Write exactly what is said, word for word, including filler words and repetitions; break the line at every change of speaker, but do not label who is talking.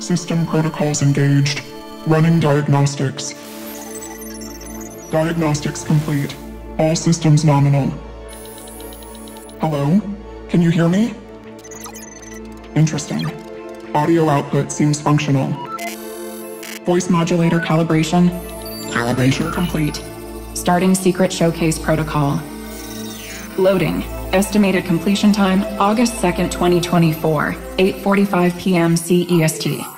System protocols engaged. Running diagnostics. Diagnostics complete. All systems nominal. Hello? Can you hear me? Interesting. Audio output seems functional. Voice modulator calibration. Calibration complete.
Starting secret showcase protocol. Loading. Estimated completion time, August second, twenty twenty-four, eight forty-five p m C E S T.